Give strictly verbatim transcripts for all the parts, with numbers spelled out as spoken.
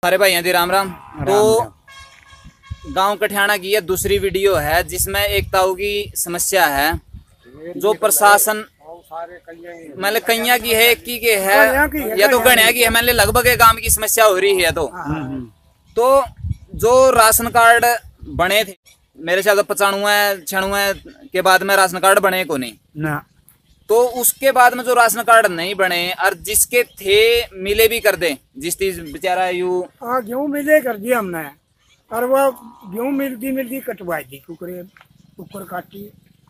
अरे भाई यदि राम राम। तो गांव कठियाना की यह दूसरी वीडियो है जिसमें एक ताऊ की समस्या है जो प्रशासन मतलब कैया की है, एक की के है या तो गणिया की है, मतलब लगभग एक गांव की समस्या हो रही है। तो तो जो राशन कार्ड बने थे मेरे ख्याल पचानवे छियानवे के बाद में राशन कार्ड बने को नहीं ना, तो उसके बाद में जो राशन कार्ड नहीं बने और जिसके थे मिले भी कर दे, जिस चीज बेचारा यू हाँ गेहूँ मिले कर दिया हमने, और वो गेहूँ मिलती मिलती कटवाई दी, कुकरे कुकर काटी।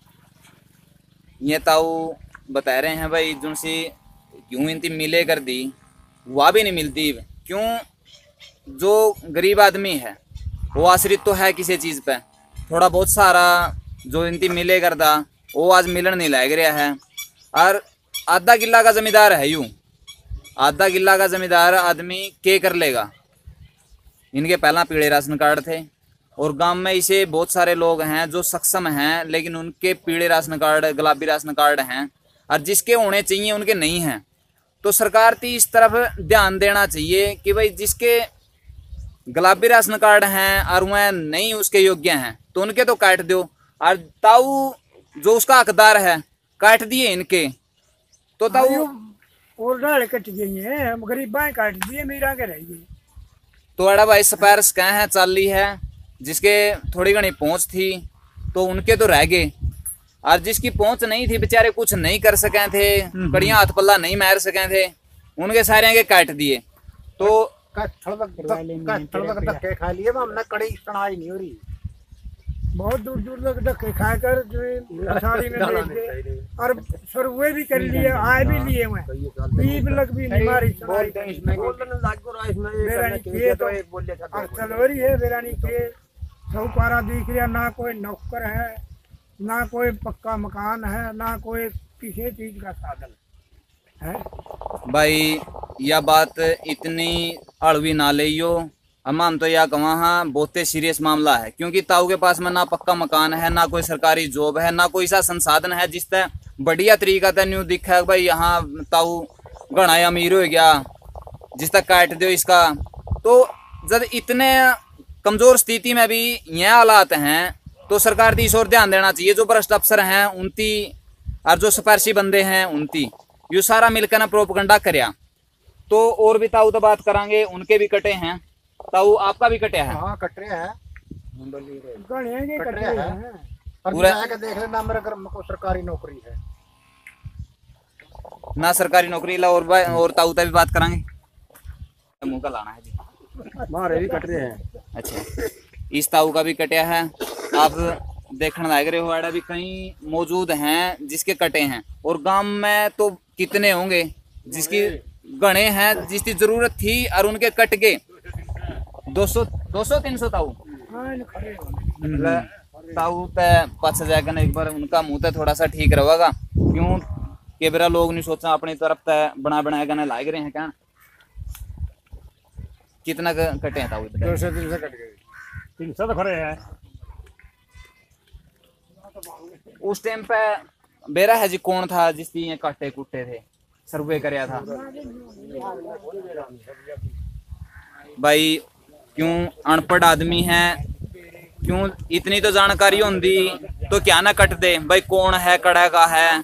ये ताऊ बता रहे हैं भाई जिनसे गेहूँ इनती मिले कर दी वह भी नहीं मिलती। क्यों? जो गरीब आदमी है वो आश्रित तो है किसी चीज पे, थोड़ा बहुत सारा जो इनती मिले कर दा वो आज मिलन नहीं लग रहा है। और आधा किला का जमींदार है, यूं आधा किला का जमींदार आदमी के कर लेगा। इनके पहला पीले राशन कार्ड थे और गांव में इसे बहुत सारे लोग हैं जो सक्षम हैं लेकिन उनके पीले राशन कार्ड गुलाबी राशन कार्ड हैं और जिसके होने चाहिए उनके नहीं हैं। तो सरकार की इस तरफ ध्यान देना चाहिए कि भाई जिसके गुलाबी राशन कार्ड हैं और वह नहीं उसके योग्य हैं तो उनके तो काट दो, और ताऊ जो उसका हकदार है काट दिए इनके। तो ताऊ और डाल कट गई है, गरीबां काट दिए, मेरा के रह गई। तो अड़ा भाई स्पैर्स कह है चाली है जिसके थोड़ी घनी पहुंच थी तो उनके तो रह गए, और जिसकी पहुंच नहीं थी बेचारे कुछ नहीं कर सके थे, कड़ियां हाथ पल्ला नहीं मार सके थे, उनके सारे के काट दिए। तो धक्के खा लिए, हमने कड़ी सुनाई नहीं हो रही, बहुत दूर दूर तक धक्के खाकर साड़ी में देख गए और सर्वे भी कर लिए, आए भी लिए हुए, बीप लग भी नहीं मारी चलवरी है बेरानी के सौकारा दिख रहा, ना कोई नौकर है ना कोई पक्का मकान है ना कोई किसी चीज का साधन है। भाई यह बात इतनी अड़वी ना लियो, हम तो यह कहा हाँ बहुत सीरियस मामला है, क्योंकि ताऊ के पास में ना पक्का मकान है ना कोई सरकारी जॉब है ना कोई ऐसा संसाधन है जिस तरह बढ़िया तरीका था न्यू दिखा है भाई यहाँ ताऊ घना अमीर हो गया जिस तक काट दो इसका। तो जब इतने कमजोर स्थिति में भी यह हालात हैं तो सरकार की इस ओर ध्यान देना चाहिए। जो भ्रष्ट अफसर हैं उनकी और जो सिफारशी बंदे हैं उनकी ये सारा मिलकर ना प्रोपगंडा करया। तो और भी ताऊ तो बात करांगे, उनके भी कटे हैं। ताऊ आपका भी कटे है? हाँ कटे है, कटे है। पूरा देख लेना मेरे घर में सरकारी नौकरी है ना, सरकारी नौकरी ला। और और ताऊ भी बात करांगे, मुंह का लाना है जी, हमारे भी कट रहे हैं। अच्छा, इस ताऊ का भी कटिया है। आप देखने लग रहे हो आड़ा भी कहीं मौजूद हैं जिसके कटे हैं, और गांव में तो कितने होंगे जिसकी गणे हैं जिसकी जरूरत थी और उनके कट गए। दो सौ दो सौ तीन सौ ताऊ ताऊ पास जाकर एक बार उनका मुंह तो थोड़ा सा ठीक रहेगा, क्यों के बेरा लोग नहीं सोचा अपनी तरफ तय बना बनाया करने लाग रहे हैं। क्या कितना कटे हैं ताऊ? दो सौ तीन सौ कट गए, तीन सौ तो खड़े हैं। उस टाइम पे बेरा है जी कौन था जिसकी ये काटे कुटे थे, सर्वे करया था भाई। क्यों अनपढ़ आदमी है, क्यों इतनी तो जानकारी होंगी तो क्या ना कट दे भाई, कौन है कड़ा का है।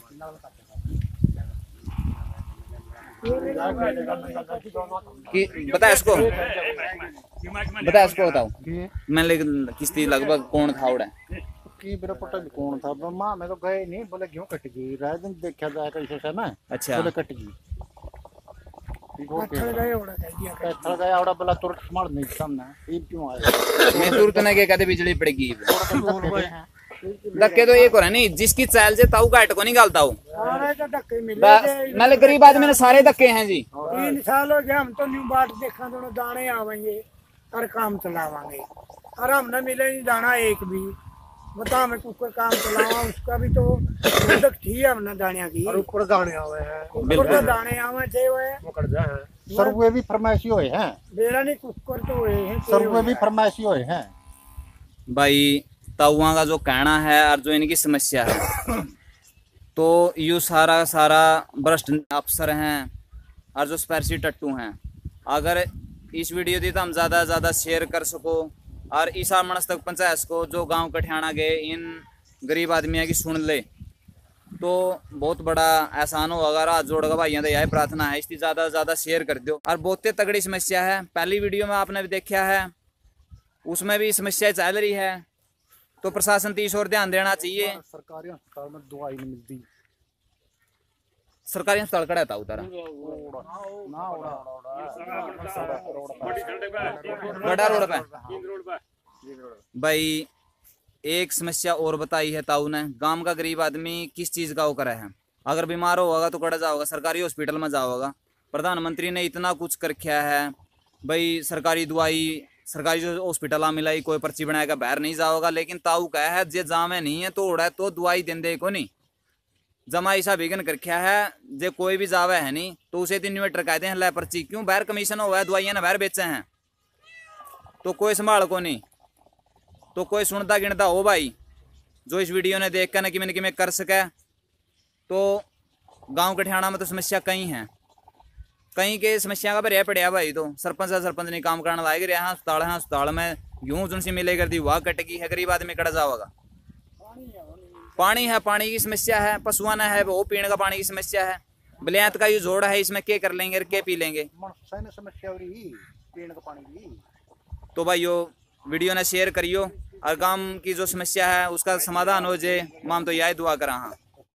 कि बता इसको बता इसको बताओ मैं लेकिन किस्ती लगभग कौन था उड़ा की मेरा पता भी कौन था, मां मैं तो गए नहीं, बोले क्यों कट गई, रात दिन देखा जाए कैसे से ना। अच्छा, बोले कट गई, पत्थर गए ओड़ा कह दिया, पत्थर गया ओड़ा बोला तुरंत स्मार्ट नहीं सामने ये क्यों आया, मैं तुरंत ने के कहते बिजली पड़ेगी। धक्के तो एक हो रहा नहीं, जिसकी चाल से ताऊ काट को नहीं गालता हूँ, मतलब गरीब आदमी ने सारे धक्के हैं जी। तीन साल हो गया हम तो न्यू बाट देखा, दोनों दाने आवेंगे और काम चलावांगे, और हमने मिले नहीं दाना एक भी। बता मैं कुकर काम चलावा, उसका भी तो तक थी हमने दानिया की, और ऊपर दाने आवे हैं, ऊपर तो दाने आवे थे वो कर जाए सर्वे भी फरमाइशी होए हैं, बेरा नहीं कुकर तो होए हैं, सर्वे भी फरमाइशी होए हैं। भाई ताऊआ का जो कहना है और जो इनकी समस्या है तो यू सारा सारा भ्रष्ट अफसर हैं और जो स्पैरसी टट्टू हैं। अगर इस वीडियो दी तो हम ज़्यादा से ज़्यादा शेयर कर सको और ईसा मनस तक पहुँचा सको, जो गांव कठियाना गए इन गरीब आदमियों की सुन ले तो बहुत बड़ा एहसान होगा। अगर हाथ जोड़ का भाइयों यही प्रार्थना है, इसकी ज़्यादा से ज़्यादा शेयर कर दो। और बहुत तगड़ी समस्या है, पहली वीडियो में आपने भी देखा है, उसमें भी समस्या चल रही है, तो प्रशासन तीस और ध्यान देना चाहिए। सरकारी अस्पताल में दवाई नहीं मिलती। सरकारी अस्पताल कड़ा था उधर गड़ा रोड पे भाई। एक समस्या और बताई है ताऊ ने, गांव का गरीब आदमी किस चीज का वो करा है, अगर बीमार होगा तो कड़ा जाओगा सरकारी हॉस्पिटल में जाओगा। प्रधानमंत्री ने इतना कुछ कर रखा है भाई, सरकारी दवाई सरकारी जो हॉस्पिटल मिलाई, कोई पर्ची बनाएगा बाहर नहीं जाओगा। लेकिन ताऊ कहा है जे जामे नहीं है तो उड़ा तो दवाई देंदे को नहीं, जमा ऐसा विघन कर रखा है जे कोई भी जावे है नहीं तो उसे दिन इन्वेटर कहते हैं ला पर्ची, क्यों बाहर कमीशन हुआ है, दवाइयाँ ना बाहर बेचे हैं तो कोई संभाल को नहीं। तो कोई सुनता गिनता हो भाई जो इस वीडियो ने देख कर न कि मैंने कि मैं कर सके। तो गांव कठियाना में तो समस्या कई हैं, कहीं के समस्या का भरिया पड़ा भाई। तो सरपंच है, सरपंच नहीं काम करने लायक रहा है, अस्पताल है, अस्पताल में यूं जिनसे मिले कर दी वह कटकी है, गरीब आदमी कड़ा जाओगा। पानी है, पानी की समस्या है, पशुआं है वो पीने का पानी की समस्या है, बलियात का ये जोड़ है, इसमें क्या कर लेंगे क्या पी लेंगे। समस्या हो रही पीने का पानी की। तो भाई यो वीडियो ने शेयर करियो और गांव की जो समस्या है उसका समाधान हो जाए, माम तो यही दुआ करा हाँ।